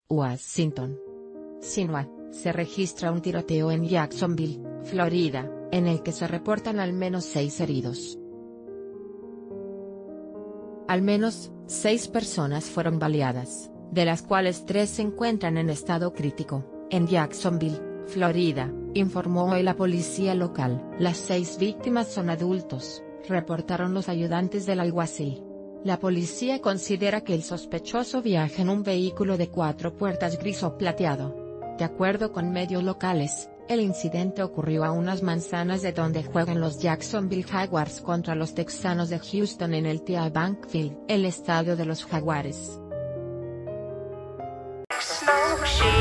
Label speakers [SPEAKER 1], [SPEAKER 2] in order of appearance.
[SPEAKER 1] Washington. Sinua, se registra un tiroteo en Jacksonville, Florida, en el que se reportan al menos 6 heridos. Al menos 6 personas fueron baleadas, de las cuales 3 se encuentran en estado crítico, en Jacksonville, Florida, informó hoy la policía local. Las 6 víctimas son adultos, reportaron los ayudantes del alguacil. La policía considera que el sospechoso viaja en un vehículo de 4 puertas gris o plateado. De acuerdo con medios locales, el incidente ocurrió a unas manzanas de donde juegan los Jacksonville Jaguars contra los Texanos de Houston en el TD Bank Field, el estadio de los Jaguares.